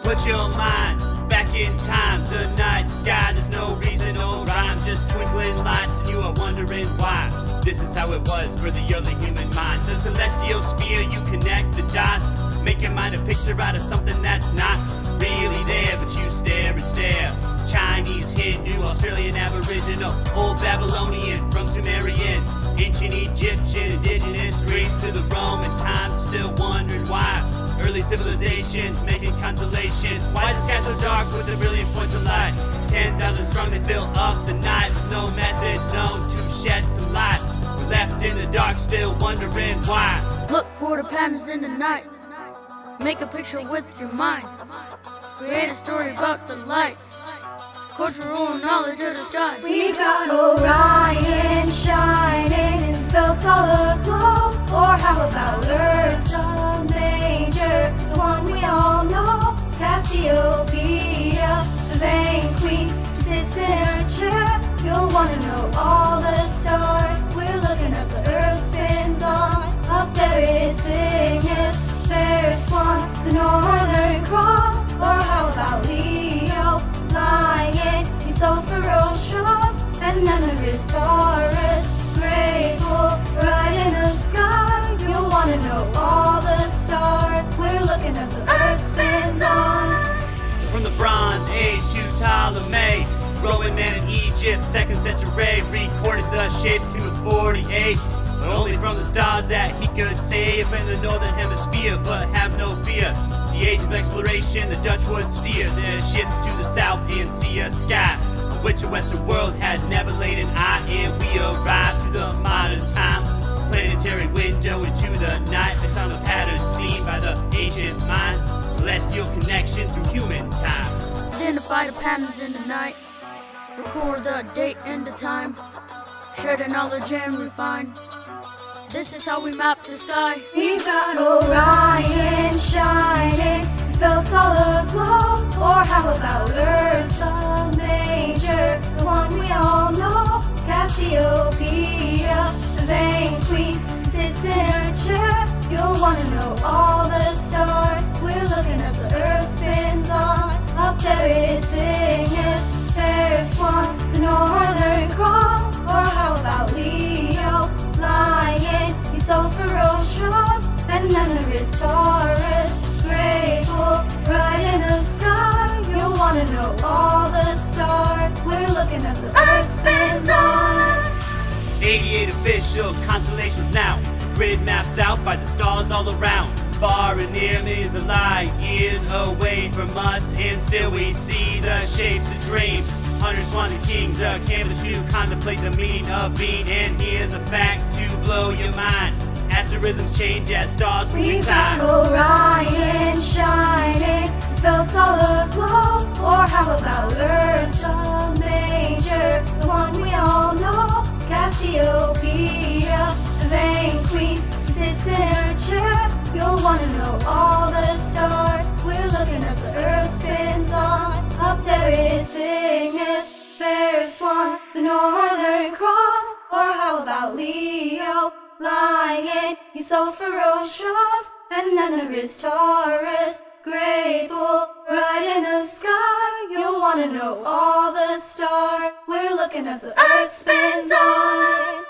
Put your mind back in time. The night sky, there's no reason, no rhyme, just twinkling lights, and you are wondering why. This is how it was for the early human mind. The celestial sphere, you connect the dots, make your mind a picture out of something that's not really there, but you stare and stare. Chinese, Hindu, Australian, Aboriginal, Old Babylonian, from Sumerian, ancient Egyptian, indigenous Greece to the Roman times, still wondering why. Early civilizations making constellations. Why is the sky so dark with a brilliant points of light? 10,000 strong, they fill up the night with no method known to shed some light. We're left in the dark, still wondering why. Look for the patterns in the night. Make a picture with your mind. Create a story about the lights. Cultural knowledge of the sky. We've got Orion shining, it's built all aglow. Or how about Ursa Major, the one we all know? Cassiopeia, the vain queen, she sits in her chair. You'll want to know all the stars we're looking as the earth spins on. Up there is Cygnus, fair swan, the northern cross. Or how about Leo, lion, he's so ferocious. And then there is Taurus, great bull, right in the sky. You'll want to know all the stars we're looking as the earth spins on. So from the Bronze Age to Ptolemy, Roman man in Egypt, 2nd century, recorded the shapes with 48. But only from the stars that he could say if in the northern hemisphere. But have no fear, the age of exploration, the Dutch would steer their ships to the south and see a sky on which the western world had never laid an eye. And we arrived to the modern time, planetary window into the night. They saw the pattern seen by the ancient minds, celestial connection through human time. Identify the patterns in the night. Record the date and the time. Share the knowledge and refine. This is how we map the sky. We've got Orion shining, it's built all aglow. Or how about Ursa Major, the one we all know? Cassiopeia, the vain queen, she sits in her chair. You'll want to know all the stars we're looking as the earth spins on. Up there is Cygnus, fair swan, the northern cross. Or how about Leo, lion, he's so ferocious. And then there is Taurus, great bull, right in the sky. You'll want to know all the stars we're looking as the earth spins on. 88 official constellations now, grid mapped out by the stars all around. Far and near, millions of light years away from us, and still we see the shapes of dreams. 100 swans and kings, a canvas to contemplate the meaning of being. And here's a fact to blow your mind: asterisms change as stars move in time. We've got Orion shining, it's built all aglow. Or how about Ursa Major, the one we all know? Cassiopeia, the vain queen, she sits in her chair. You'll want to know all the stars we're looking as the earth spins on. Up there is Cygnus, fair swan, the northern cross. Or how about Leo, lion, he's so ferocious. And then there is Taurus, great bull, right in the sky. You'll want to know all the stars we're looking as the earth spins on.